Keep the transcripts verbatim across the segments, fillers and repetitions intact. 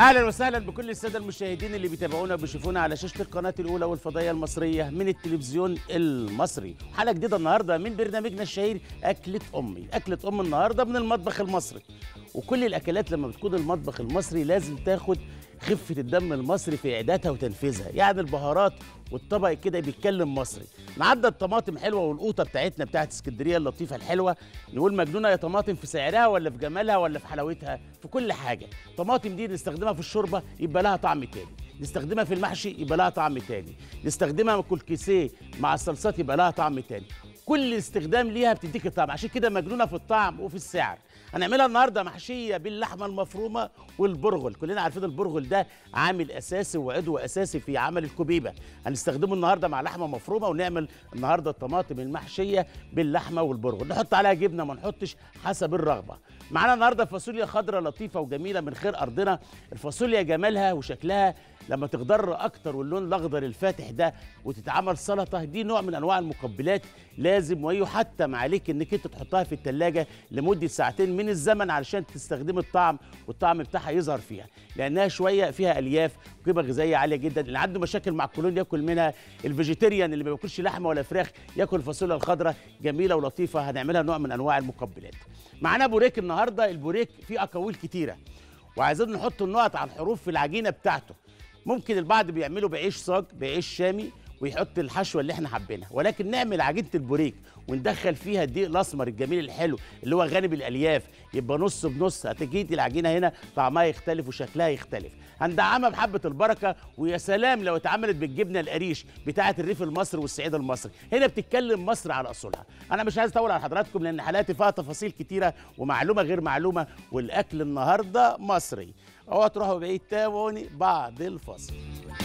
اهلا وسهلا بكل الساده المشاهدين اللي بيتابعونا وبيشوفونا على شاشه القناه الاولى والفضائيه المصريه من التلفزيون المصري. حلقه جديده النهارده من برنامجنا الشهير اكله امي. اكله ام النهارده من المطبخ المصري، وكل الاكلات لما بتكون المطبخ المصري لازم تاخد خفه الدم المصري في اعدادها وتنفيذها، يعني البهارات والطبق كده بيتكلم مصري. نعدى الطماطم حلوه والقوطه بتاعتنا بتاعت اسكندريه اللطيفه الحلوه، نقول مجنونه يا طماطم في سعرها ولا في جمالها ولا في حلاوتها، في كل حاجه. طماطم دي نستخدمها في الشوربه يبقى لها طعم تاني، نستخدمها في المحشي يبقى لها طعم تاني، نستخدمها كل كيسيه مع الصلصات يبقى لها طعم تاني. كل استخدام ليها بتديك الطعم، عشان كده مجنونه في الطعم وفي السعر. هنعملها النهارده محشيه باللحمه المفرومه والبرغل. كلنا عارفين البرغل ده عامل اساسي وعضو اساسي في عمل الكبيبه. هنستخدمه النهارده مع لحمه مفرومه، ونعمل النهارده الطماطم المحشيه باللحمه والبرغل. نحط عليها جبنه ما نحطش حسب الرغبه. معانا النهارده فاصوليا خضراء لطيفه وجميله من خير ارضنا. الفاصوليا جمالها وشكلها لما تخضر اكتر واللون الاخضر الفاتح ده وتتعمل سلطه، دي نوع من انواع المقبلات لازم ويحتم عليك انك انت تحطها في الثلاجه لمده ساعتين من الزمن علشان تستخدم الطعم والطعم بتاعها يظهر فيها، لانها شويه فيها الياف وقيمه غذائيه عاليه جدا. اللي عنده مشاكل مع الكولون ياكل منها، الفيجيتيريان اللي ما بياكلش لحمه ولا فراخ ياكل الفاصوليا الخضراء، جميله ولطيفه. هنعملها نوع من انواع المقبلات. معانا بوريك النهارده. البوريك فيه اقاويل كتيره وعايزين نحط النقط على الحروف في العجينه بتاعته. ممكن البعض بيعمله بعيش صاج، بعيش شامي، ويحط الحشوه اللي احنا حابينها، ولكن نعمل عجينه البوريك وندخل فيها الدقيق الاسمر الجميل الحلو اللي هو غني بالالياف، يبقى نص بنص. هتجي العجينه هنا طعمها يختلف وشكلها يختلف. هندعمها بحبه البركه، ويا سلام لو اتعملت بالجبنه القريش بتاعه الريف المصري والصعيد المصري. هنا بتتكلم مصر على اصولها. انا مش عايز اطول على حضراتكم لان حلقاتي فيها تفاصيل كتيره ومعلومه غير معلومه، والاكل النهارده مصري. اوعوا تروحوا بعيد، تابعوني بعد الفاصل.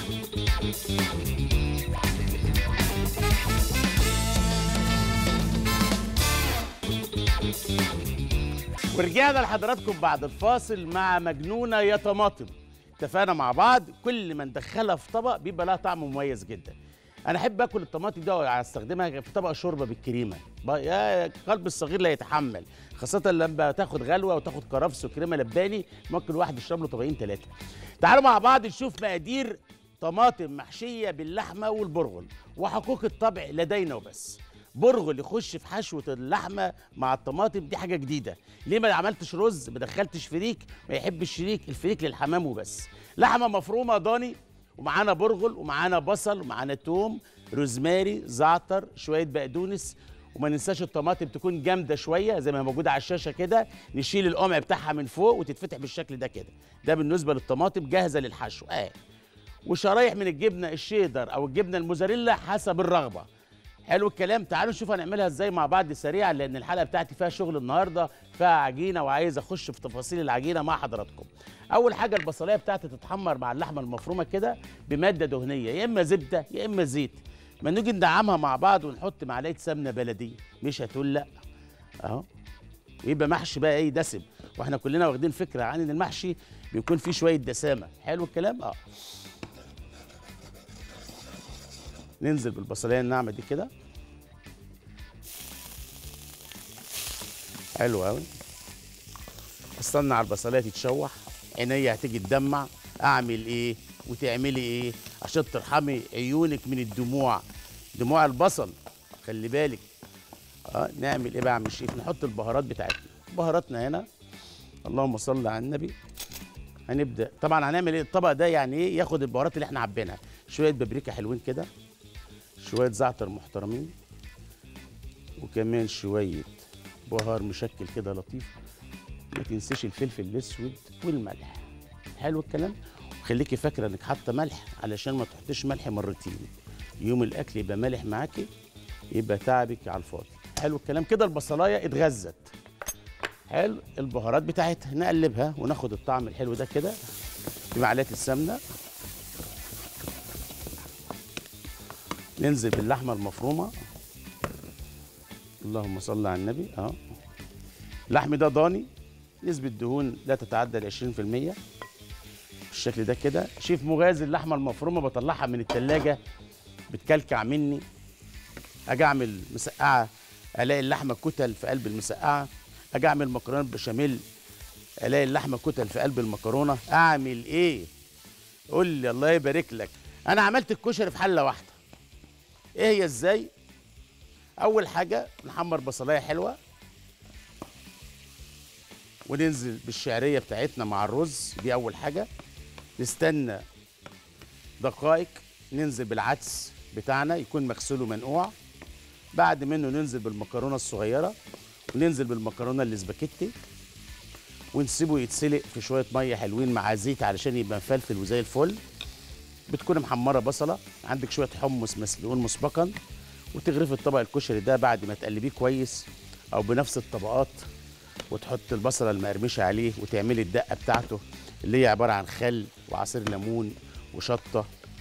ورجعنا لحضراتكم بعد الفاصل مع مجنونه يا طماطم. اتفقنا مع بعض كل ما ندخلها في طبق بيبقى لها طعم مميز جدا. انا احب اكل الطماطم دي واستخدمها في طبق شوربه بالكريمه، يا قلب الصغير لا يتحمل، خاصه لما تاخد غلوه وتاخد كرفس وكريمه لباني، ممكن الواحد يشرب له طبقين ثلاثه. تعالوا مع بعض نشوف مقادير طماطم محشيه باللحمه والبرغل وحقوق الطبع لدينا وبس. برغل يخش في حشوه اللحمه مع الطماطم، دي حاجه جديده. ليه ما عملتش رز، ما دخلتش فريك؟ ما يحبش فريك، الفريك للحمام وبس. لحمه مفرومه ضاني، ومعانا برغل ومعانا بصل ومعانا توم، روزماري، زعتر، شويه بقدونس، وما ننساش الطماطم تكون جامده شويه زي ما موجوده على الشاشه كده. نشيل القمع بتاعها من فوق وتتفتح بالشكل ده كده. ده بالنسبه للطماطم جاهزه للحشو. اه وشرايح من الجبنه الشيدر او الجبنه الموزاريلا حسب الرغبه. حلو الكلام. تعالوا نشوف هنعملها ازاي مع بعض سريعا، لان الحلقه بتاعتي فيها شغل النهارده، فيها عجينه وعايز اخش في تفاصيل العجينه مع حضراتكم. اول حاجه البصلايه بتاعتي تتحمر مع اللحمه المفرومه كده بماده دهنيه، يا اما زبده يا اما زيت. ما نيجي ندعمها مع بعض ونحط معلقه سمنه بلديه، مش هتقول لا اهو، ويبقى محشي بقى ايه دسم. واحنا كلنا واخدين فكره عن ان المحشي بيكون فيه شويه دسامه. حلو الكلام. اه ننزل بالبصليه الناعمه دي كده. حلو قوي. استنى على البصليه تتشوح، عينيا هتيجي تدمع. اعمل ايه وتعملي ايه عشان ترحمي عيونك من الدموع، دموع البصل، خلي بالك. اه نعمل ايه بقى يا عم الشيف؟ نحط البهارات بتاعتنا. بهاراتنا هنا اللهم صل على النبي. هنبدا طبعا هنعمل ايه الطبق ده، يعني ايه ياخد البهارات اللي احنا حابينها. شويه بابريكا حلوين كده، شويه زعتر محترمين، وكمان شويه بهار مشكل كده لطيف. ما تنسيش الفلفل الاسود والملح. حلو الكلام. وخليكي فاكره انك حاطه ملح علشان ما تحطيش ملح مرتين، يوم الاكل يبقى مالح معاكي يبقى تعبك على الفاضي. حلو الكلام. كده البصلايه اتغذت. حلو. البهارات بتاعتها نقلبها وناخد الطعم الحلو ده كده بمعلقه السمنه. ننزل باللحمه المفرومه. اللهم صل على النبي. اه اللحم ده ضاني، نسبه دهون لا تتعدى ال عشرين في المية بالشكل ده كده. شيف مغازي اللحمه المفرومه بطلعها من التلاجة بتكلكع مني، اجي اعمل مسقعه الاقي اللحمه كتل في قلب المسقعه، اجي اعمل مكرونه بشاميل الاقي اللحمه كتل في قلب المكرونه، اعمل ايه؟ قول لي الله يبارك لك. انا عملت الكشري في حله واحده. ايه هي ازاي؟ اول حاجه نحمر بصلايه حلوه وننزل بالشعريه بتاعتنا مع الرز، دي اول حاجه. نستنى دقائق، ننزل بالعدس بتاعنا يكون مغسول ومنقوع. بعد منه ننزل بالمكرونه الصغيره وننزل بالمكرونه الاسباجيتي ونسيبه يتسلق في شويه ميه حلوين مع زيت علشان يبقى مفلفل وزي الفل. بتكون محمره بصله، عندك شويه حمص مسلوقين مسبقا، وتغرفي الطبق الكشري ده بعد ما تقلبيه كويس او بنفس الطبقات، وتحط البصله المقرمشه عليه وتعملي الدقه بتاعته اللي هي عباره عن خل وعصير ليمون وشطه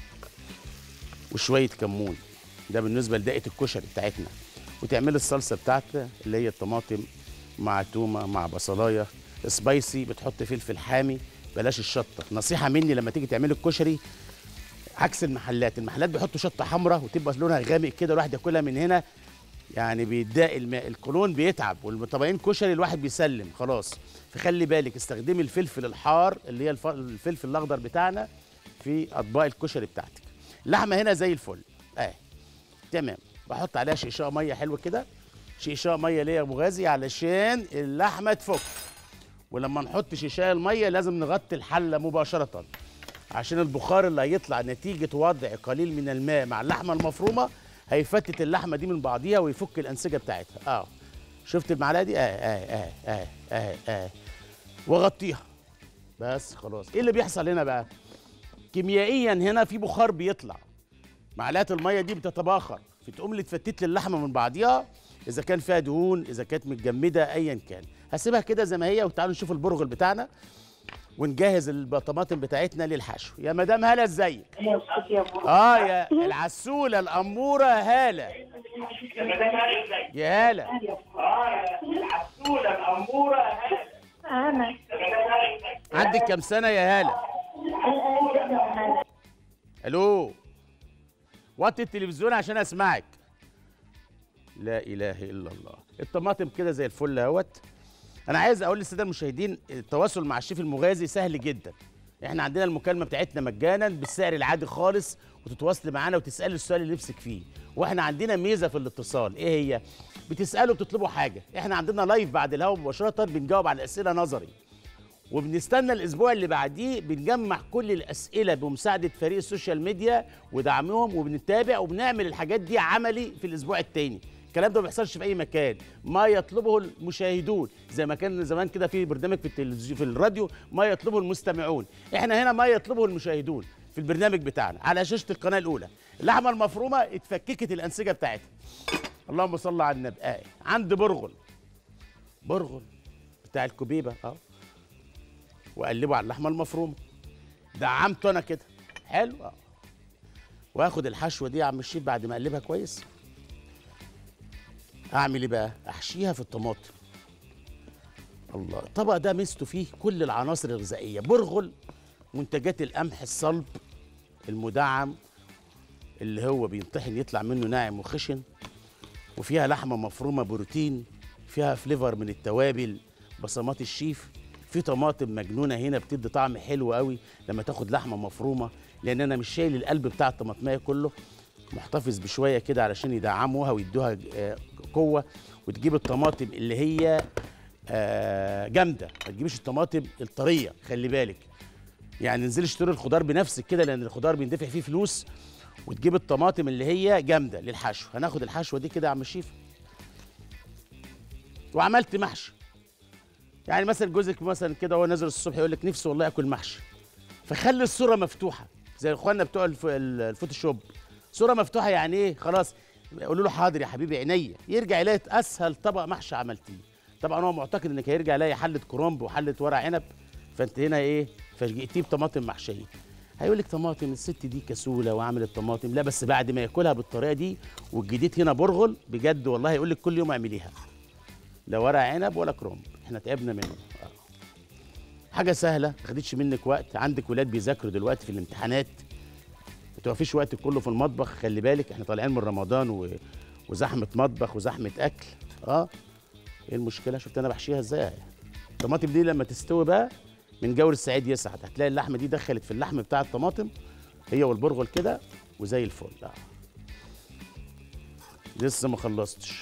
وشويه كمون. ده بالنسبه لدقه الكشري بتاعتنا. وتعملي الصلصه بتاعتها اللي هي الطماطم مع تومه مع بصلايه سبايسي، بتحط فلفل حامي، بلاش الشطه. نصيحه مني لما تيجي تعملي الكشري عكس المحلات، المحلات بيحطوا شطه حمراء وتبقى لونها غامق كده، الواحد ياكلها من هنا يعني بيتضايق، الماء القولون بيتعب، والطبقين كشري الواحد بيسلم خلاص. فخلي بالك استخدمي الفلفل الحار اللي هي الف... الفلفل الاخضر بتاعنا في اطباق الكشري بتاعتك. اللحمه هنا زي الفل اه تمام. بحط عليها شقشاق ميه حلوه كده، شقشاق ميه ليه يا ابو غازي؟ علشان اللحمه تفك. ولما نحط شقشاق الميه لازم نغطي الحله مباشره عشان البخار اللي هيطلع نتيجه وضع قليل من الماء مع اللحمه المفرومه هيفتت اللحمه دي من بعضيها ويفك الانسجه بتاعتها. اه شفت المعلقه دي؟ اه اه اه اه اه اه واغطيها بس خلاص. ايه اللي بيحصل هنا بقى؟ كيميائيا هنا في بخار بيطلع، معلقه الميه دي بتتباخر فتقوم اللي تفتت لي اللحمه من بعضيها، اذا كان فيها دهون اذا كانت متجمده ايا كان. هسيبها كده زي ما هي، وتعالوا نشوف البرغل بتاعنا ونجهز الطماطم بتاعتنا للحشو. يا مدام هاله ازيك؟ اه يا العسوله الاموره هاله. يا مدام هاله ازيك؟ يا هاله. اه يا العسوله الاموره هاله. انا عندك كام سنه يا هاله؟ الو وطي التلفزيون عشان اسمعك. لا اله الا الله. الطماطم كده زي الفل اهوت. انا عايز اقول للساده المشاهدين التواصل مع الشيف المغازي سهل جدا. احنا عندنا المكالمه بتاعتنا مجانا بالسعر العادي خالص، وتتواصلي معانا وتسالي السؤال اللي نفسك فيه. واحنا عندنا ميزه في الاتصال، ايه هي؟ بتسالوا بتطلبوا حاجه، احنا عندنا لايف بعد الهوا مباشره بنجاوب على الاسئله نظري، وبنستنى الاسبوع اللي بعديه بنجمع كل الاسئله بمساعده فريق السوشيال ميديا ودعمهم، وبنتابع وبنعمل الحاجات دي عملي في الاسبوع التاني. الكلام ده ما بيحصلش في اي مكان، ما يطلبه المشاهدون زي ما كان زمان كده في برنامج في التلفزيون في الراديو ما يطلبه المستمعون. احنا هنا ما يطلبه المشاهدون في البرنامج بتاعنا على شاشه القناه الاولى. اللحمه المفرومه اتفككت الانسجه بتاعتها، اللهم صل على النبي. آه. عند برغل برغل بتاع الكبيبه اه واقلبه على اللحمه المفرومه، دعمته انا كده حلو اه. واخد الحشوه دي يا عم الشيف بعد ما اقلبها كويس، اعمل ايه بقى؟ احشيها في الطماطم. الله، الطبق ده ميزته فيه كل العناصر الغذائيه. برغل منتجات القمح الصلب المدعم اللي هو بينطحن يطلع منه ناعم وخشن، وفيها لحمه مفرومه بروتين، فيها فليفر من التوابل بصمات الشيف، في طماطم مجنونه هنا بتدي طعم حلو قوي لما تاخد لحمه مفرومه، لان انا مش شايل القلب بتاع الطماطميه كله، محتفظ بشويه كده علشان يدعموها ويدوها قوه. وتجيب الطماطم اللي هي جامده، ما تجيبش الطماطم الطريه، خلي بالك يعني انزلي اشتري الخضار بنفسك كده لان الخضار بيندفع فيه فلوس، وتجيب الطماطم اللي هي جامده للحشو. هناخد الحشوه دي كده يا عم الشيف. وعملت محشي، يعني مثلا جوزك مثلا كده وهو نازل الصبح يقول لك نفسي والله اكل محشي، فخلي الصوره مفتوحه زي اخواننا بتوع الفوتوشوب، صوره مفتوحه يعني ايه؟ خلاص قولوا له حاضر يا حبيبي عينيا، يرجع يلاقي اسهل طبق محشي عملتيه. طبعا هو معتقد انك هيرجع يلاقي حله كرنب وحله ورق عنب، فانت هنا ايه؟ فاجئتيه بطماطم محشيه. هيقول لك طماطم الست دي كسوله وعملت طماطم، لا بس بعد ما ياكلها بالطريقه دي والجديد هنا برغل بجد والله هيقول لك كل يوم اعمليها، لا ورق عنب ولا كرنب، احنا تعبنا منه. حاجه سهله ما خدتش منك وقت. عندك ولاد بيذاكروا دلوقتي في الامتحانات، ما توقفيش وقت كله في المطبخ، خلي بالك احنا طالعين من رمضان و... وزحمه مطبخ وزحمه اكل. اه ايه المشكله؟ شفت انا بحشيها ازاي؟ الطماطم دي لما تستوي بقى من جور السعيد يسعد، هتلاقي اللحمه دي دخلت في اللحم بتاع الطماطم هي والبرغل كده وزي الفل. اه لسه ما خلصتش.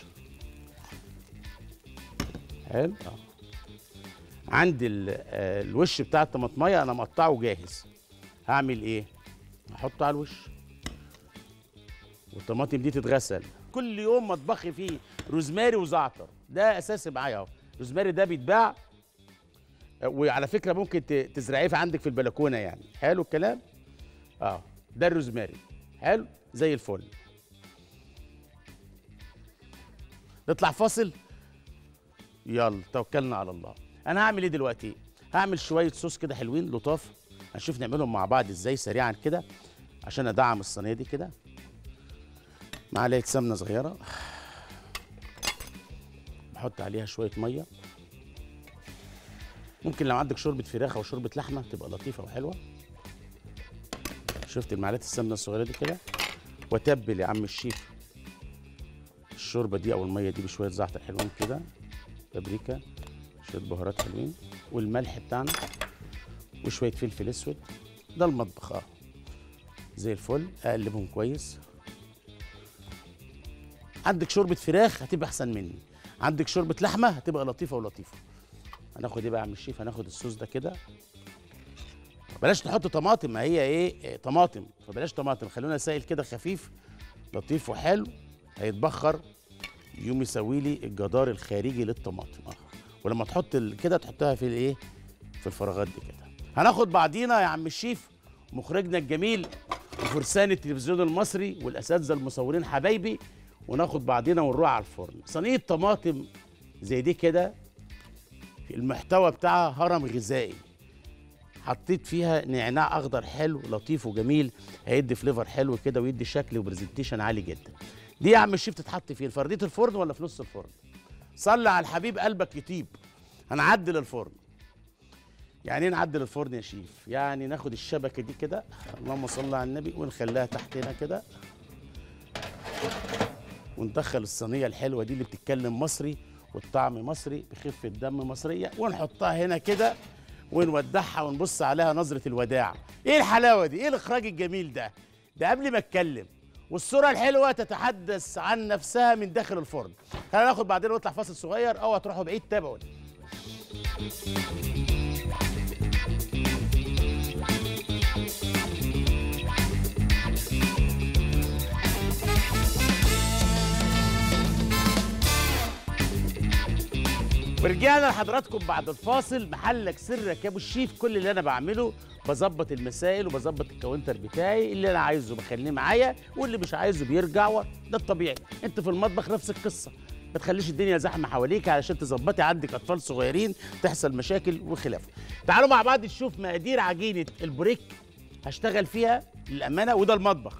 حلو. اه عندي الوش بتاع الطماطميه انا مقطعه جاهز. هعمل ايه؟ هحطه على الوش والطماطم دي تتغسل. كل يوم مطبخي فيه روزماري وزعتر، ده اساسي معايا اهو. الروزماري ده بيتباع، وعلى فكره ممكن تزرعيه في عندك في البلكونه يعني. حلو الكلام. اه ده الروزماري. حلو زي الفل. نطلع فاصل. يلا توكلنا على الله. انا هعمل ايه دلوقتي؟ هعمل شويه صوص كده حلوين لطاف، هنشوف نعملهم مع بعض ازاي سريعا كده عشان ادعم الصينيه دي كده. معلقه سمنه صغيره، بحط عليها شويه ميه. ممكن لو عندك شوربه فراخ او شوربه لحمه تبقى لطيفه وحلوه. شفت المعلقه السمنه الصغيره دي كده. واتبل يا عم الشيف الشوربه دي او الميه دي بشويه زعتر حلوين كده، بابريكا، شويه بهارات حلوين، والملح بتاعنا، وشويه فلفل اسود. ده المطبخ اه زي الفل. اقلبهم كويس. عندك شوربه فراخ هتبقى احسن مني، عندك شوربه لحمه هتبقى لطيفه ولطيفه. هناخد ايه بقى يا عم الشيف؟ هناخد الصوص ده كده. بلاش نحط طماطم، ما هي ايه, إيه طماطم، فبلاش طماطم، خلونا سائل كده خفيف لطيف وحلو. هيتبخر يوم يسوي لي الجدار الخارجي للطماطم. اه ولما تحط كده تحطها في الايه، في الفراغات دي كده. هناخد بعضينا يا عم الشيف، مخرجنا الجميل وفرسان التلفزيون المصري والاساتذه المصورين حبايبي، وناخد بعضينا ونروح على الفرن. صينيه طماطم زي دي كده، المحتوى بتاعها هرم غذائي. حطيت فيها نعناع اخضر حلو لطيف وجميل، هيدي فليفر حلو كده ويدي شكل وبرزنتيشن عالي جدا. دي يا عم الشيف تتحط فين؟ في ارضيه الفرن ولا في نص الفرن؟ صلي على الحبيب قلبك يطيب. هنعدل الفرن. يعني ايه نعدل الفرن يا شيف؟ يعني ناخد الشبكه دي كده، اللهم صل على النبي، ونخليها تحتنا كده، وندخل الصينيه الحلوه دي اللي بتتكلم مصري والطعم مصري بخفه دم مصريه، ونحطها هنا كده ونودعها ونبص عليها نظره الوداع. ايه الحلاوه دي؟ ايه الاخراج الجميل ده؟ ده قبل ما اتكلم، والصوره الحلوه تتحدث عن نفسها من داخل الفرن. خلينا ناخد بعدين ونطلع فاصل صغير، او هتروحوا بعيد. تابعوني. ورجعنا لحضراتكم بعد الفاصل. محلك سرك يا ابو الشيف. كل اللي انا بعمله بظبط المسائل وبظبط الكاونتر بتاعي، اللي انا عايزه بخليه معايا واللي مش عايزه بيرجع ورا. ده الطبيعي. انت في المطبخ نفس القصه، ما تخليش الدنيا زحمه حواليك علشان تظبطي. عندك اطفال صغيرين تحصل مشاكل وخلافه. تعالوا مع بعض نشوف مقادير عجينه البوريك هشتغل فيها للامانه. وده المطبخ.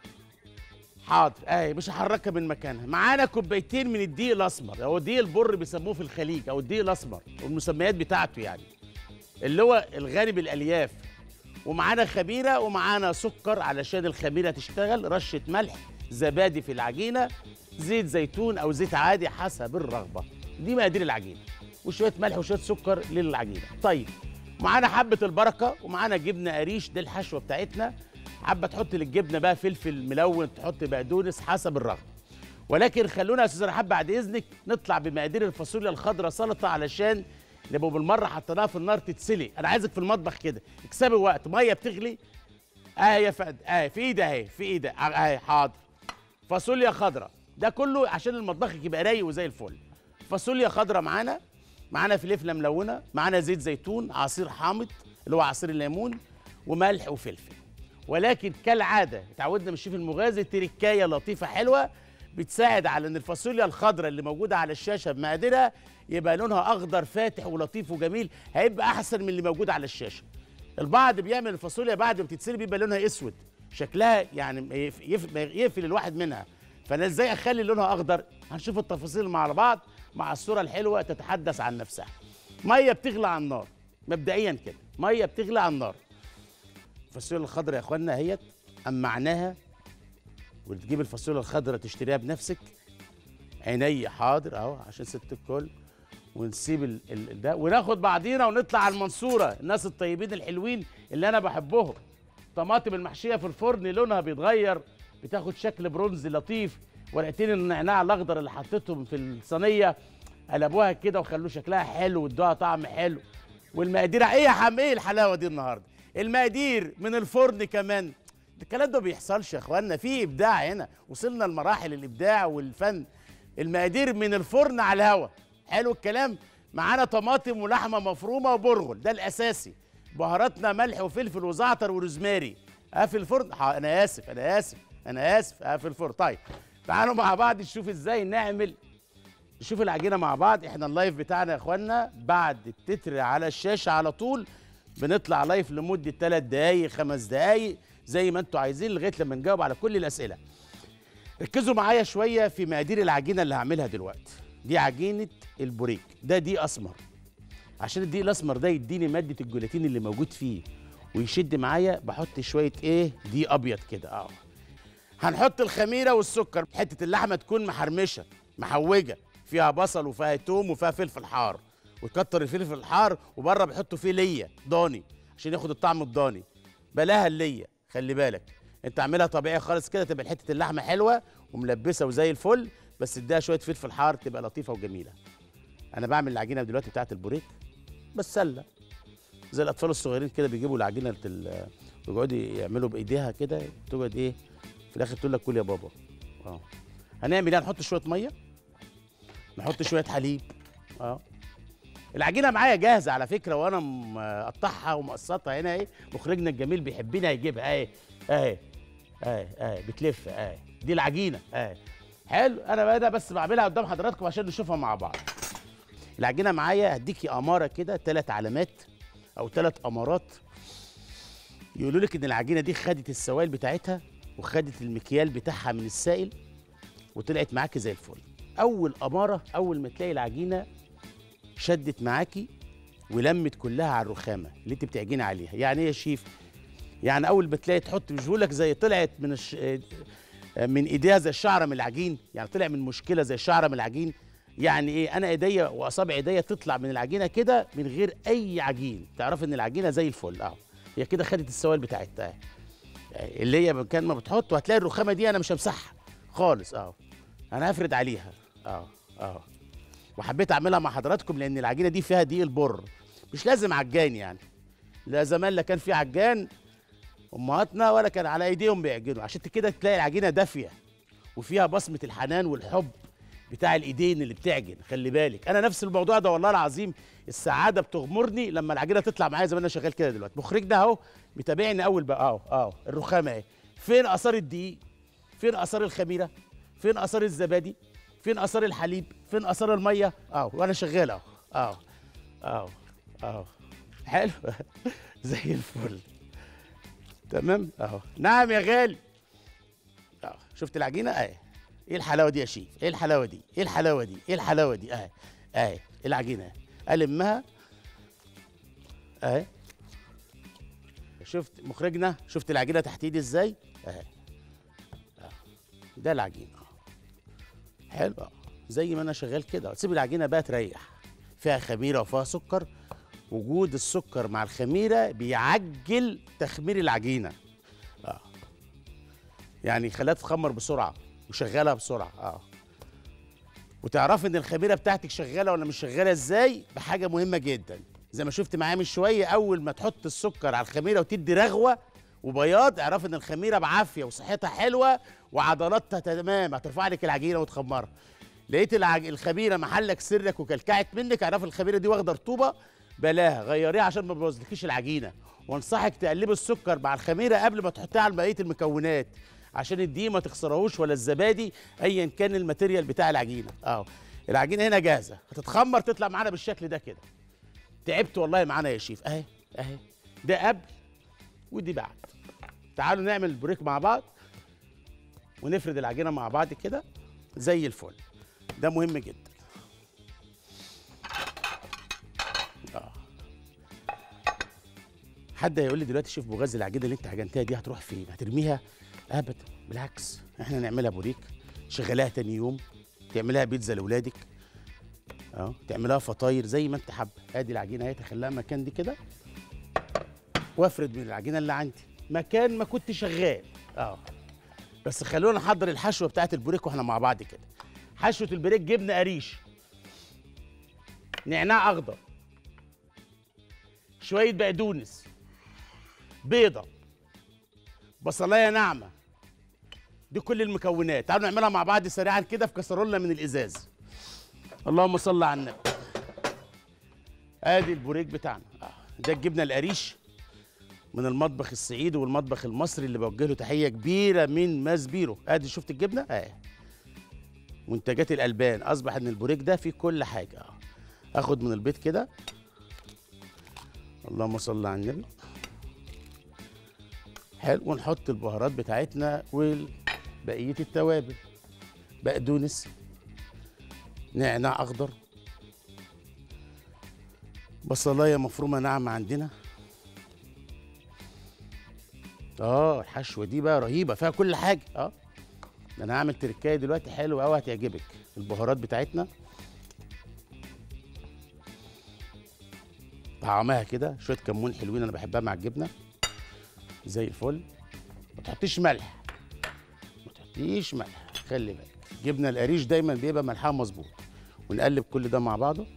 حاضر اهي، مش هحركها من مكانها. معانا كوبايتين من الدقيق الاسمر، او الدقيق البر بيسموه في الخليج، او الدقيق الاسمر والمسميات بتاعته يعني، اللي هو الغني بالالياف. ومعانا خميره، ومعانا سكر علشان الخميره تشتغل، رشه ملح، زبادي في العجينه، زيت زيتون او زيت عادي حسب الرغبه. دي مقادير العجينه، وشويه ملح وشويه سكر للعجينه. طيب معانا حبه البركه، ومعانا جبنه قريش، دي الحشوه بتاعتنا. حابه تحط للجبنه بقى فلفل ملون، تحط بقدونس حسب الرغبه. ولكن خلونا يا استاذ رحاب بعد اذنك نطلع بمقادير الفاصوليا الخضراء سلطه، علشان نبقى بالمره حطيناها في النار تتسلق. انا عايزك في المطبخ كده اكسبي وقت. ميه بتغلي اهي يا فندم، اهي في ايدي، اهي في ايدي، اهي حاضر. فاصوليا خضراء، ده كله عشان المطبخ يبقى رايق وزي الفل. فاصوليا خضراء معانا، معانا فلفله ملونه، معانا زيت زيتون، عصير حامض اللي هو عصير الليمون، وملح وفلفل. ولكن كالعاده اتعودنا من الشيف المغازي تركايه لطيفه حلوه بتساعد على ان الفاصوليا الخضراء اللي موجوده على الشاشه بمقاديرها يبقى لونها اخضر فاتح ولطيف وجميل، هيبقى احسن من اللي موجود على الشاشه. البعض بيعمل الفاصوليا بعد ما تتسلق بيبقى لونها اسود، شكلها يعني يقفل الواحد منها. فانا ازاي اخلي لونها اخضر؟ هنشوف التفاصيل مع بعض مع الصوره الحلوه تتحدث عن نفسها. ميه بتغلى على النار مبدئيا كده، ميه بتغلى على النار. الفاصوليا الخضراء يا اخوانا اهيت، أمعناها. وتجيب الفاصوليا الخضراء تشتريها بنفسك. عيني حاضر اهو عشان ست الكل. ونسيب ال ال ده وناخد بعضينا ونطلع على المنصوره، الناس الطيبين الحلوين اللي انا بحبهم. طماطم المحشيه في الفرن لونها بيتغير، بتاخد شكل برونزي لطيف. ورقتين النعناع الاخضر اللي حطيتهم في الصينيه قلبوها كده وخلوا شكلها حلو وادوها طعم حلو. والمقادير ايه يا حم، ايه الحلاوه دي النهارده؟ المقادير من الفرن كمان. الكلام ده ما بيحصلش يا اخوانا، في ابداع هنا، وصلنا لمراحل الابداع والفن. المقادير من الفرن على الهوا. حلو الكلام. معانا طماطم ولحمه مفرومه وبرغل، ده الاساسي. بهاراتنا ملح وفلفل وزعتر وروزماري. قافل الفرن. انا اسف انا اسف انا اسف قافل الفرن. طيب تعالوا مع بعض نشوف ازاي نعمل، نشوف العجينه مع بعض. احنا اللايف بتاعنا يا اخوانا بعد التتر على الشاشه على طول، بنطلع لايف لمده ثلاث دقائق خمس دقائق زي ما انتوا عايزين لغايه لما نجاوب على كل الاسئله. ركزوا معايا شويه في مقادير العجينه اللي هعملها دلوقتي. دي عجينه البوريك، ده دقيق اسمر. عشان الدقيق الاسمر ده يديني ماده الجولاطين اللي موجود فيه ويشد معايا، بحط شويه ايه دقيق ابيض كده. اه هنحط الخميره والسكر. حته اللحمه تكون محرمشه محوجه، فيها بصل وفيها توم وفيها فلفل حار، وتكتر الفلفل الحار. وبره بيحطوا فيه ليا ضاني عشان ياخد الطعم الضاني. بلاها الليا، خلي بالك انت اعملها طبيعيه خالص كده، تبقى حته اللحمه حلوه وملبسه وزي الفل، بس اديها شويه فلفل حار تبقى لطيفه وجميله. انا بعمل العجينه دلوقتي بتاعت البوريك بالسله، زي الاطفال الصغيرين كده بيجيبوا العجينه ويقعدوا يعملوا بايديها كده، تقعد ايه في الاخر تقول لك كل يا بابا. اه هنعمل ايه؟ هنحط شويه ميه، نحط شويه حليب. اه العجينه معايا جاهزه على فكره، وانا مقطعها ومقسطها هنا. ايه مخرجنا الجميل بيحبنا يجيبها. اهي اهي اهي اهي بتلف. اهي دي العجينه اهي. حلو. انا بقى بس بعملها قدام حضراتكم عشان نشوفها مع بعض. العجينه معايا هديكي اماره كده، ثلاث علامات او ثلاث امارات يقولوا لك ان العجينه دي خدت السوائل بتاعتها وخدت المكيال بتاعها من السائل وطلعت معاكي زي الفل. اول اماره اول ما تلاقي العجينه شدت معاكي ولمت كلها على الرخامه اللي انت بتعجني عليها. يعني ايه يا شيف؟ يعني اول ما تلاقي تحط، مش بقول لك زي طلعت من الش... من ايديها زي الشعره من العجين، يعني طلع من مشكله زي الشعره من العجين. يعني ايه؟ انا ايديا واصابع ايديا تطلع من العجينه كده من غير اي عجين، تعرف ان العجينه زي الفل. اهو هي كده خدت السوائل بتاعتها اللي هي كان ما بتحط. وهتلاقي الرخامه دي انا مش همسحها خالص. اهو انا هفرد عليها. اهو اهو وحبيت اعملها مع حضراتكم لان العجينه دي فيها دقيق البر، مش لازم عجان يعني. لا زمان لا كان في عجان امهاتنا ولا كان على ايديهم بيعجنوا، عشان كده تلاقي العجينه دافيه وفيها بصمه الحنان والحب بتاع الايدين اللي بتعجن. خلي بالك انا نفس الموضوع ده والله العظيم، السعاده بتغمرني لما العجينه تطلع معايا زي ما انا شغال كده دلوقتي. مخرجنا اهو متابعني اول بقى. اهو اهو الرخامه اهي. فين اثار الدقيق؟ فين اثار الخميره؟ فين اثار الزبادي؟ فين اثار الحليب؟ فين اثار الميه؟ اهو وانا شغال اهو اهو اهو اهو. حلو زي الفل. تمام اهو. نعم يا غالي. اهو شفت العجينه اهي. ايه الحلاوه دي يا شيف؟ ايه الحلاوه دي؟ ايه الحلاوه دي؟ ايه الحلاوه دي؟ اهي اهي العجينه اهي. المها اهي. شفت مخرجنا؟ شفت العجينه تحت ايدي ازاي؟ اهي. ده العجينه. حلو. زي ما انا شغال كده. تسيب العجينه بقى تريح، فيها خميره وفيها سكر. وجود السكر مع الخميره بيعجل تخمير العجينه. اه يعني خليها تتخمر بسرعه وشغالها بسرعه. اه وتعرفي ان الخميره بتاعتك شغاله ولا مش شغاله ازاي بحاجه مهمه جدا. زي ما شفت معايا من شويه، اول ما تحط السكر على الخميره وتدي رغوه وبياض، اعرف ان الخميره بعافيه وصحتها حلوه وعضلاتها تمام، هترفع لك العجينه وتخمرها. لقيت العج... الخميره محلك سرك وكلكعت منك، اعرف الخميره دي واخده رطوبه، بلاها غيريها عشان ما تبوظلكيش العجينه. وانصحك تقلبي السكر مع الخميره قبل ما تحطيها على بقيه المكونات عشان الدقيق ما تخسرهوش ولا الزبادي ايا كان الماتيريال بتاع العجينه. اهو العجينه هنا جاهزه، هتتخمر تطلع معانا بالشكل ده كده. تعبت والله معانا يا شيف. اهي اهي ده قبل ودي بعد. تعالوا نعمل البوريك مع بعض ونفرد العجينه مع بعض كده زي الفل. ده مهم جدا. اه حد هيقول لي دلوقتي شيف بوغاز العجينه اللي انت عجنتها دي هتروح فين؟ هترميها؟ ابدا بالعكس، احنا نعملها بوريك، شغلها تاني يوم، تعملها بيتزا لاولادك، اهو تعملها فطاير زي ما انت حابه. ادي العجينه اهي، تخليها مكان دي كده، وافرد من العجينه اللي عندي مكان ما كنت شغال. اه بس خلونا نحضر الحشوه بتاعت البوريك واحنا مع بعض كده. حشوه البوريك جبنه قريش، نعناع اخضر، شويه بقدونس، بيضه، بصلايه ناعمه. دي كل المكونات. تعالوا نعملها مع بعض سريعا كده في كسرولة من الازاز. اللهم صل على النبي. ادي البوريك بتاعنا. آه. ده الجبنه القريش من المطبخ الصعيدي والمطبخ المصري اللي بوجه له تحيه كبيره من ماسبيرو. ادي شفت الجبنه اه منتجات الالبان. اصبح ان البوريك ده فيه كل حاجه. اه اخد من البيض كده. اللهم صل على النبي. حلو. ونحط البهارات بتاعتنا وبقيه التوابل. بقدونس، نعناع اخضر، بصلايه مفرومه ناعمه عندنا. اه الحشوه دي بقى رهيبه، فيها كل حاجه. اه ده انا هعمل تركايه دلوقتي حلوه قوي هتعجبك. البهارات بتاعتنا طعمها كده، شويه كمون حلوين انا بحبها مع الجبنه زي الفل. ما تحطيش ملح، ما تحطيش ملح، خلي بالك. الجبنه القريش دايما بيبقى ملحها مظبوط. ونقلب كل ده مع بعضه.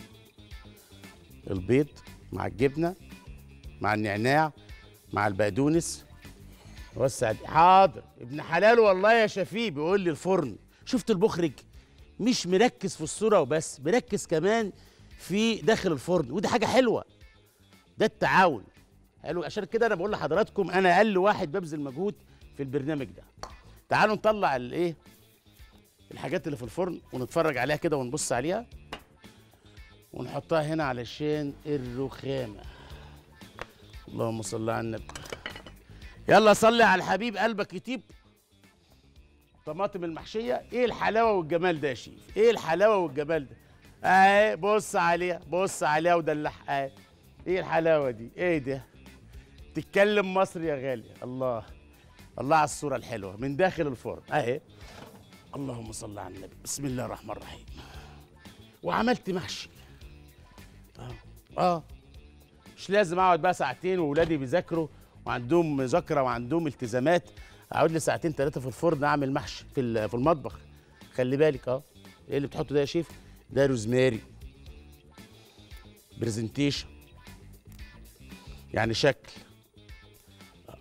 البيض مع الجبنه مع النعناع مع البقدونس. وسع. حاضر ابن حلال والله يا شفيق بيقول لي الفرن. شفت المخرج مش مركز في الصوره وبس، مركز كمان في داخل الفرن، ودي حاجه حلوه. ده التعاون حلو. عشان كده انا بقول لحضراتكم انا اقل واحد ببذل مجهود في البرنامج ده. تعالوا نطلع الايه الحاجات اللي في الفرن ونتفرج عليها كده ونبص عليها ونحطها هنا علشان الرخامه. اللهم صل على النبي. يلا صلي على الحبيب قلبك يطيب. طماطم المحشيه. ايه الحلاوه والجمال ده يا شيف؟ ايه الحلاوه والجمال ده؟ اهي بص عليها، بص عليها ودلعها اهي. ايه الحلاوه دي؟ ايه ده؟ تتكلم مصري يا غالي. الله الله على الصوره الحلوه من داخل الفرن اهي. اللهم صل على النبي. بسم الله الرحمن الرحيم. وعملت محشي. اه اه مش لازم اقعد بقى ساعتين واولادي بيذاكروا وعندهم مذاكره وعندهم التزامات، اقعد لي ساعتين ثلاثه في الفرن اعمل محشي في في المطبخ. خلي بالك. اه ايه اللي بتحطه ده يا شيف؟ ده روزماري. برزنتيشن يعني شكل. آه.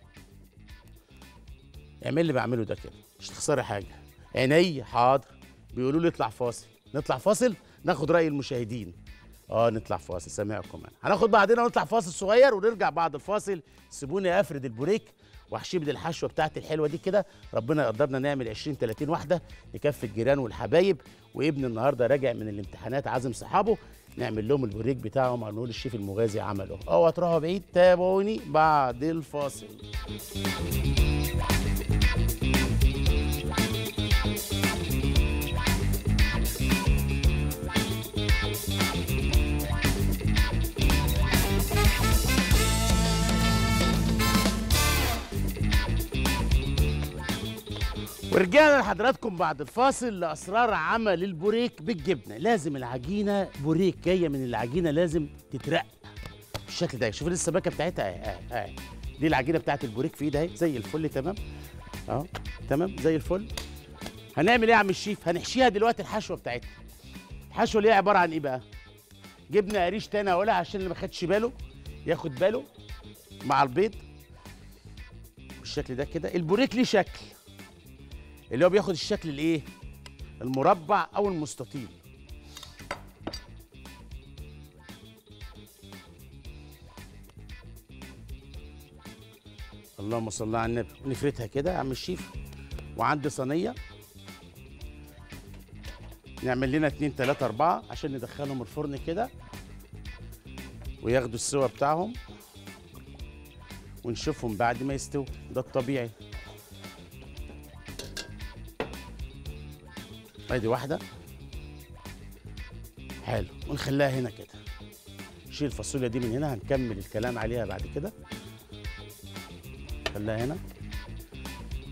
اعمل اللي بعمله ده كده مش تخسري حاجه. عيني حاضر. بيقولوا لي اطلع فاصل. نطلع فاصل ناخد راي المشاهدين. اه نطلع فاصل. سامعكم انا. هناخد بعدين ونطلع فاصل صغير ونرجع بعد الفاصل. سيبوني افرد البوريك واحشيه الحشوه بتاعتي الحلوه دي كده. ربنا يقدرنا نعمل عشرين تلاتين واحده نكفي الجيران والحبايب. وابن النهارده راجع من الامتحانات عازم صحابه، نعمل لهم البوريك بتاعهم على نقول الشيف المغازي عمله. اوعوا تروحوا بعيد، تابعوني بعد الفاصل. ورجعنا لحضراتكم بعد الفاصل لاسرار عمل البوريك بالجبنه. لازم العجينه بوريك جايه من العجينه لازم تترق بالشكل ده. شوف السباكه بتاعتها اهي اهي اهي. دي العجينه بتاعت البوريك في ايدها اهي زي الفل. تمام اهو تمام زي الفل. هنعمل ايه يا عم الشيف؟ هنحشيها دلوقتي الحشوه بتاعتها. الحشوه اللي هي عباره عن ايه بقى؟ جبنه قريش تاني هقولها عشان اللي ما خدش باله ياخد باله. مع البيض بالشكل ده كده. البوريك ليه شكل اللي هو بياخد الشكل الايه؟ المربع او المستطيل. اللهم صل على النبي. نفردها كده يا عم الشيف. وعندي صينيه نعمل لنا اتنين تلاته اربعه عشان ندخلهم الفرن كده وياخدوا السوا بتاعهم ونشوفهم بعد ما يستووا. ده الطبيعي. ادي واحده حلو. ونخليها هنا كده. نشيل الفاصوليا دي من هنا، هنكمل الكلام عليها بعد كده. خليها هنا.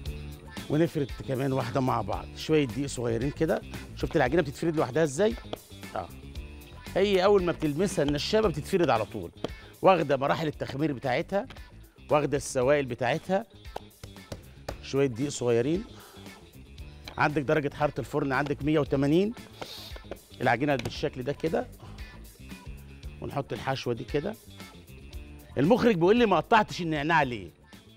ونفرد كمان واحده مع بعض. شويه دقيق صغيرين كده. شفت العجينه بتتفرد لوحدها ازاي؟ اه هي اول ما بتلمسها النشابه بتتفرد على طول، واخده مراحل التخمير بتاعتها، واخده السوائل بتاعتها. شويه دقيق صغيرين. عندك درجه حراره الفرن عندك مية وتمانين. العجينه بالشكل ده كده، ونحط الحشوه دي كده. المخرج بيقول لي ما قطعتش النعناع ليه؟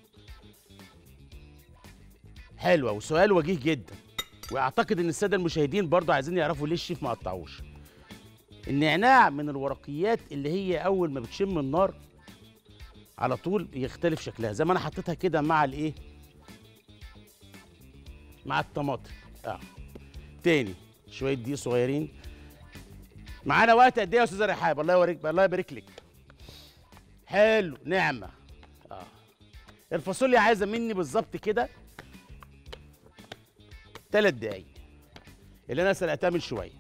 حلوه وسؤال وجيه جدا، واعتقد ان الساده المشاهدين برضه عايزين يعرفوا ليه الشيف ما قطعوش. النعناع من الورقيات اللي هي اول ما بتشم النار على طول بيختلف شكلها، زي ما انا حطيتها كده مع الايه؟ مع الطماطم. اه تاني شويه دقيق صغيرين. معانا وقت قد ايه يا استاذه رحاب؟ الله يوريك، الله يبارك لك. حلو، نعمه. اه الفاصوليا عايزه مني بالظبط كده ثلاث دقايق اللي انا سلقتها من شويه.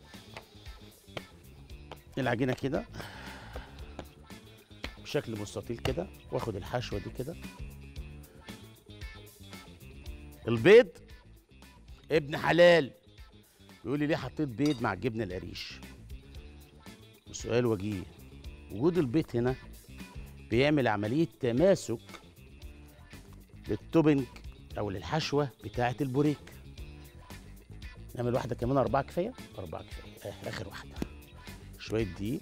العجينه كده بشكل مستطيل كده، واخد الحشوه دي كده. البيض ابن حلال بيقول لي ليه حطيت بيض مع الجبنه القريش؟ وسؤال وجيه، وجود البيض هنا بيعمل عمليه تماسك للتوبنج او للحشوه بتاعه البوريك. نعمل واحده كمان، اربعه كفايه؟ اربعه كفايه. آه اخر واحده. شويه دقيق،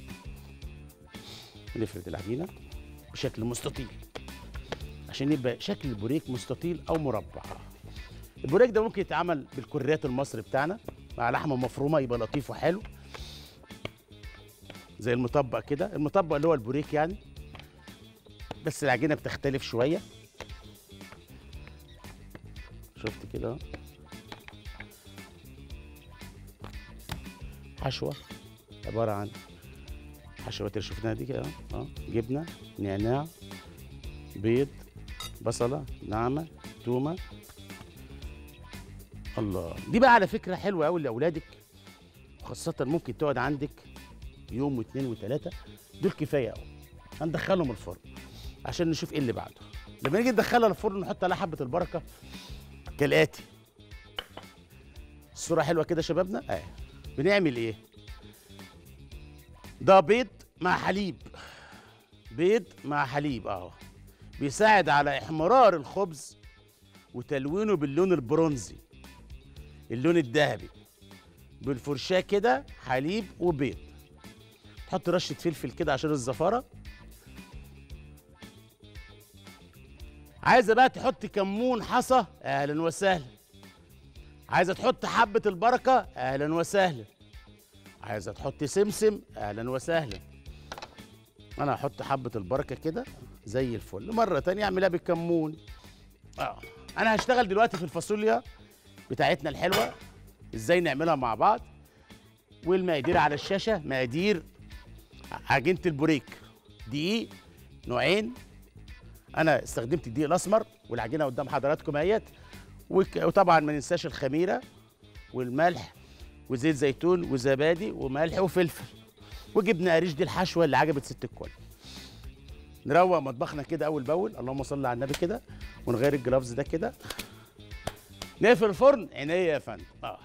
نفرد العجينه بشكل مستطيل عشان يبقى شكل البوريك مستطيل او مربع. البوريك ده ممكن يتعمل بالكريات المصري بتاعنا مع لحمه مفرومه، يبقى لطيف وحلو زي المطبق كده. المطبق اللي هو البوريك يعني، بس العجينه بتختلف شويه. شفت كده؟ حشوه عباره عن حشوات اللي شفناها دي كده. اه جبنه، نعناع، بيض، بصله ناعمه، تومه. الله، دي بقى على فكره حلوه قوي لاولادك، وخاصه ممكن تقعد عندك يوم واثنين وثلاثه، دول كفايه قوي. هندخلهم الفرن عشان نشوف ايه اللي بعده. لما نيجي ندخلها الفرن نحط عليها حبه البركه كالاتي. الصوره حلوه كده شبابنا. اه بنعمل ايه؟ ده بيض مع حليب، بيض مع حليب اهو، بيساعد على احمرار الخبز وتلوينه باللون البرونزي، اللون الذهبي. بالفرشاه كده حليب وبيض. تحط رشه فلفل كده عشان الزفاره. عايزه بقى تحط كمون حصى، اهلا وسهلا. عايزه تحط حبه البركه، اهلا وسهلا. عايزه تحط سمسم، اهلا وسهلا. انا هحط حبه البركه كده زي الفل. مره تانية اعملها بالكمون. اه انا هشتغل دلوقتي في الفاصوليا بتاعتنا الحلوه ازاي نعملها مع بعض. والمقادير على الشاشه. مقادير عجينه البوريك: دقيق نوعين، انا استخدمت الدقيق الاسمر، والعجينه قدام حضراتكم اهيت. وطبعا ما ننساش الخميره والملح وزيت زيتون وزبادي وملح وفلفل وجبنه قريش. دي الحشوه اللي عجبت ست الكل. نروق مطبخنا كده اول باول. اللهم صل على النبي كده. ونغير الجلافز ده كده. نقفل الفرن. عينيا يا فندم. اه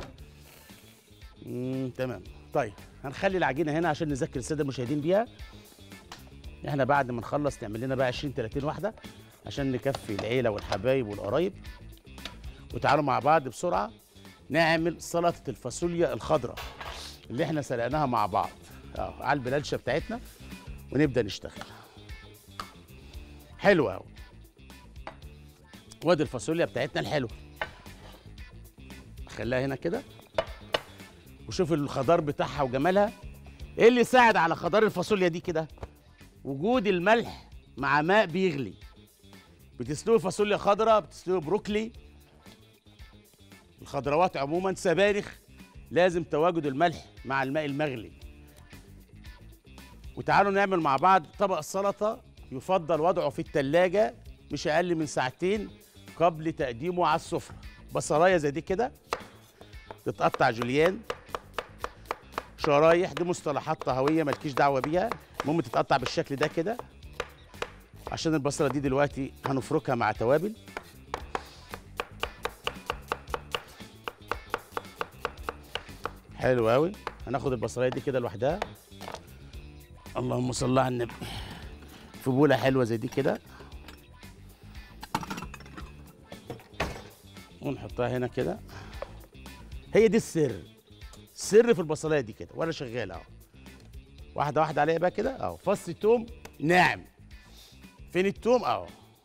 امم تمام. طيب هنخلي العجينه هنا عشان نذكر الساده المشاهدين بيها. احنا بعد ما نخلص نعمل لنا بقى عشرين تلاتين واحده عشان نكفي العيله والحبايب والقرايب. وتعالوا مع بعض بسرعه نعمل سلطه الفاصوليا الخضراء اللي احنا سلقناها مع بعض اه على البلانشه بتاعتنا، ونبدا نشتغل. حلوه اهو. وادي الفاصوليا بتاعتنا الحلوه. خليها هنا كده وشوف الخضار بتاعها وجمالها. ايه اللي يساعد على خضار الفاصوليا دي كده؟ وجود الملح مع ماء بيغلي. بتسلقي فاصوليا خضراء، بتسلقي بروكلي، الخضروات عموما، سبانخ، لازم تواجد الملح مع الماء المغلي. وتعالوا نعمل مع بعض طبق السلطه. يفضل وضعه في التلاجة مش اقل من ساعتين قبل تقديمه على السفره. بصلايه زي دي كده تتقطع جوليان، شرايح، دي مصطلحات طهويه مالكيش دعوه بيها. المهم تتقطع بالشكل ده كده عشان البصله دي دلوقتي هنفركها مع توابل. حلو قوي. هناخد البصلايه دي كده لوحدها. اللهم صل على النبي. في بوله حلوه زي دي كده، ونحطها هنا كده. هي دي السر، السر في البصلايه دي كده وانا شغال اهو. واحده واحده عليها بقى كده اهو. فص توم ناعم. فين التوم اهو؟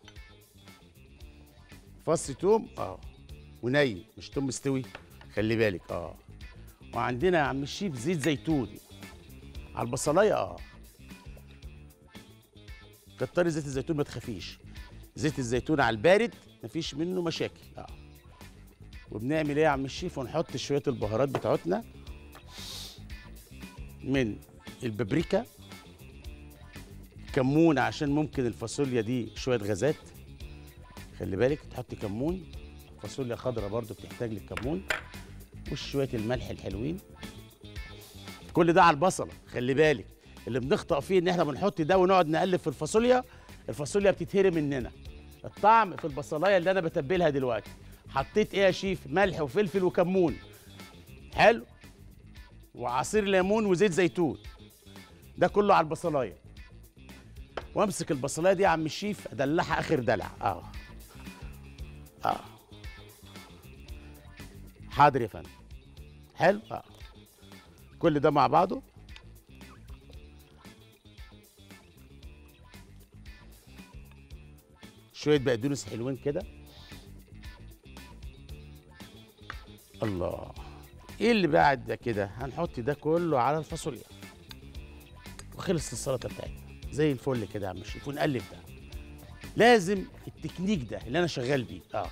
فص توم اهو وني، مش توم مستوي، خلي بالك اه. وعندنا يا عم الشيف زيت زيتون على البصلايه اه. كتري زيت الزيتون ما تخافيش، زيت الزيتون على البارد مفيش منه مشاكل اه. وبنعمل ايه يا عم الشيف؟ ونحط شويه البهارات بتاعتنا من البابريكا، كمون عشان ممكن الفاصوليا دي شويه غازات، خلي بالك تحط كمون. فاصوليا خضراء برضو بتحتاج للكمون، وشويه الملح الحلوين. كل ده على البصله، خلي بالك اللي بنخطأ فيه ان احنا بنحط ده ونقعد نقلب في الفاصوليا، الفاصوليا بتتهري مننا. الطعم في البصلايه اللي انا بتبلها دلوقتي. حطيت ايه يا شيف؟ ملح وفلفل وكمون، حلو، وعصير ليمون وزيت زيتون، ده كله على البصلايه. وامسك البصلايه دي يا عم الشيف ادلعها اخر دلع اه اه. حاضر يا فندم، حلو اه. كل ده مع بعضه. شويه بقدونس حلوين كده. الله، ايه اللي بعد ده كده؟ هنحط ده كله على الفاصوليا وخلصت السلطه بتاعتنا زي الفل كده يا عم الشيف. ونقلب ده، لازم التكنيك ده اللي انا شغال بيه اه.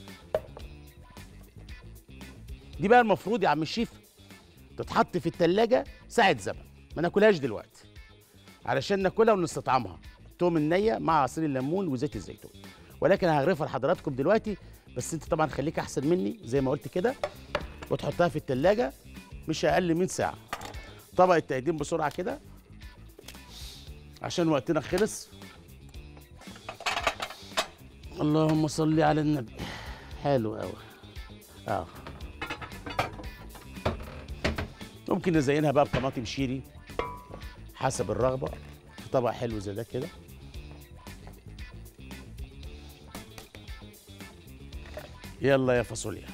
دي بقى المفروض يا عم الشيف تتحط في التلاجة ساعة زمن، ما ناكلهاش دلوقتي علشان ناكلها ونستطعمها. التوم النية مع عصير الليمون وزيت الزيتون، ولكن هغرفها لحضراتكم دلوقتي. بس انت طبعا خليك احسن مني زي ما قلت كده، وتحطها في التلاجة مش اقل من ساعة. طبق التقديم بسرعة كده عشان وقتنا خلص. اللهم صل على النبي. حلو قوي اه. ممكن نزينها بقى بطماطم شيري حسب الرغبه في طبق حلو زي ده كده. يلا يا فاصوليا.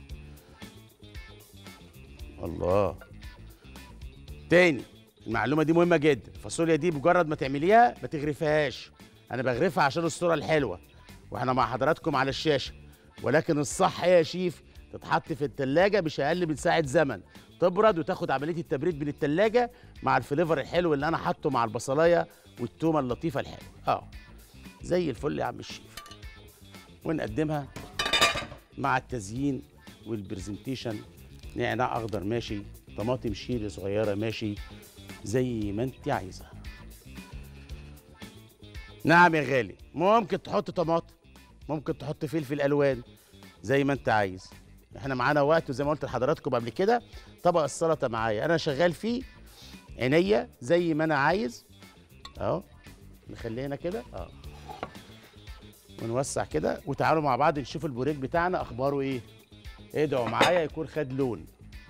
الله، تاني المعلومه دي مهمه جدا. الفاصوليا دي مجرد ما تعمليها ما تغرفيهاش، انا بغرفها عشان الصوره الحلوه واحنا مع حضراتكم على الشاشه. ولكن الصح ايه يا شيف؟ تتحط في التلاجة مش اقل من ساعه زمن، تبرد وتاخد عمليه التبريد من التلاجة مع الفليفر الحلو اللي انا حاطه مع البصلايه والتومه اللطيفه الحلوه اه. زي الفل يا عم الشيف. ونقدمها مع التزيين والبرزنتيشن. نعناع اخضر ماشي، طماطم شيري صغيره ماشي، زي ما انت عايزه. نعم يا غالي، ممكن تحط طماطم، ممكن تحط فلفل الوان زي ما انت عايز. احنا معانا وقت، وزي ما قلت لحضراتكم قبل كده طبق السلطه معايا انا شغال فيه عينيا زي ما انا عايز اهو. نخليه هنا كده اه، ونوسع كده. وتعالوا مع بعض نشوف البوريك بتاعنا اخباره ايه. ادعوا معايا يكون خد لون.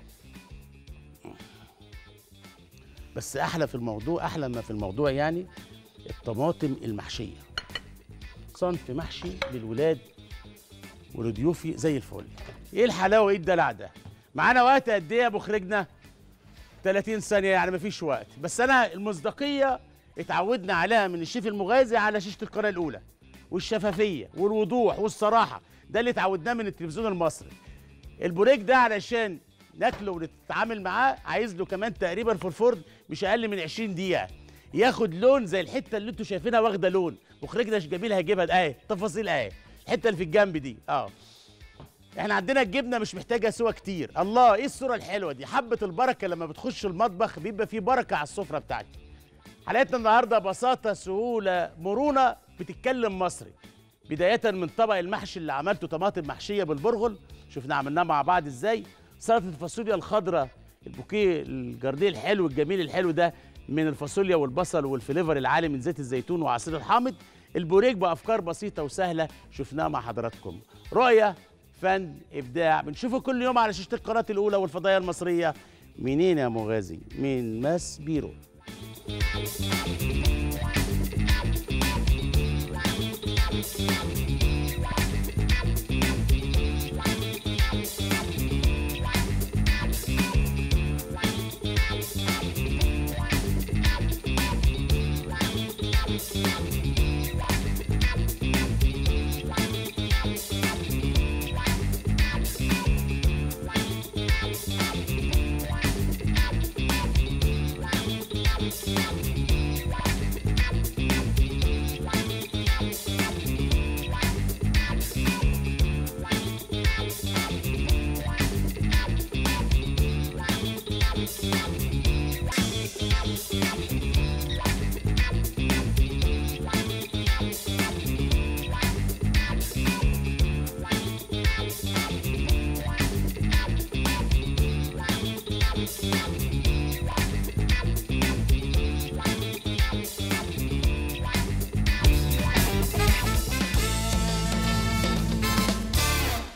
بس احلى في الموضوع، احلى ما في الموضوع يعني الطماطم المحشيه. صنف محشي للولاد ولضيوفي زي الفل. ايه الحلاوه، ايه الدلع ده؟ معانا وقت قد ايه يا مخرجنا؟ ثلاثين ثانيه يعني مفيش وقت. بس انا المصداقيه اتعودنا عليها من الشيف المغازي على شاشه القناه الاولى، والشفافيه والوضوح والصراحه، ده اللي اتعودناه من التلفزيون المصري. البوريك ده علشان ناكله ونتعامل معاه عايز له كمان تقريبا في الفرن مش اقل من عشرين دقيقه، ياخد لون زي الحته اللي انتوا شايفينها واخده لون. مخرجنا جميل هيجيبها اهي، تفاصيل اهي، الحته اللي في الجنب دي اه. احنا عندنا الجبنه مش محتاجه سوا كتير. الله، ايه الصوره الحلوه دي؟ حبه البركه لما بتخش المطبخ بيبقى فيه بركه على السفره بتاعتي. حلقتنا النهارده بساطه سهوله مرونه بتتكلم مصري. بدايه من طبق المحشي اللي عملته طماطم محشيه بالبرغل، شفنا عملناه مع بعض ازاي. سلطه الفاصوليا الخضراء، البوكيه الجارديه الحلو الجميل الحلو ده من الفاصوليا والبصل والفليفر العالي من زيت الزيتون وعصير الحامض. البوريك بافكار بسيطه وسهله شفناها مع حضراتكم. رؤيه، فن، ابداع، بنشوفه كل يوم على شاشه القناه الاولى والفضائيه المصريه. منين يا مغازي؟ من ماس بيرو.